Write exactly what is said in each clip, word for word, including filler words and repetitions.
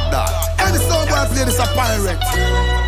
got that. Any song boy play this a pirate.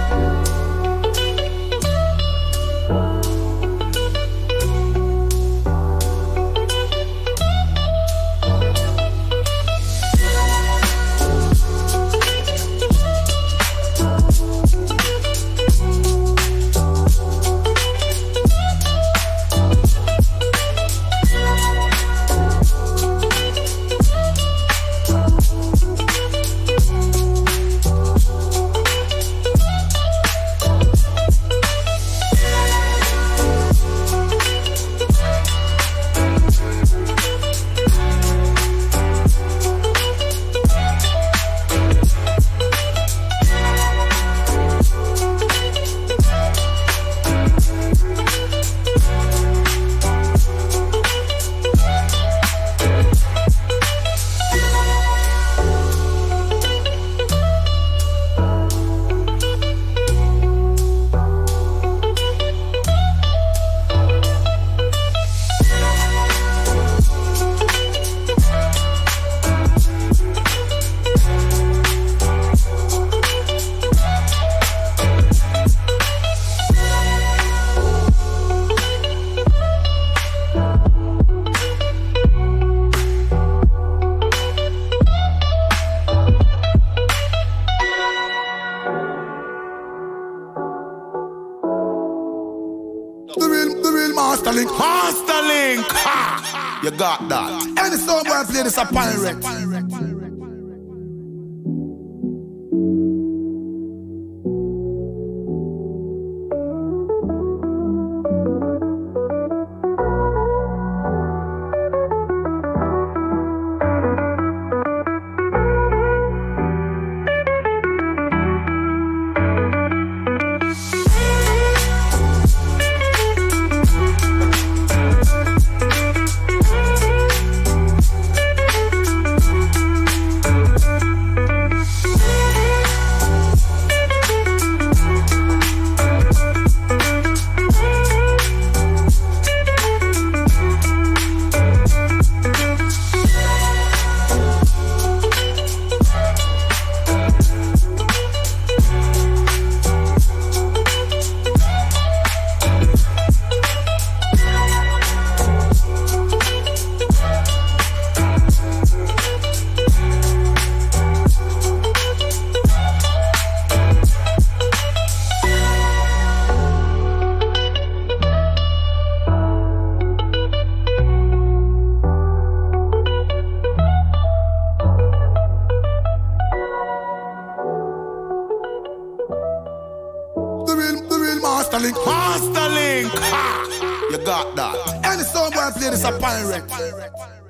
The real, the real master link. Master link. Ha! You got that. Any song boy play this a pirate. Master link. Master link. Ha! You got that. Any song boy play this a pirate.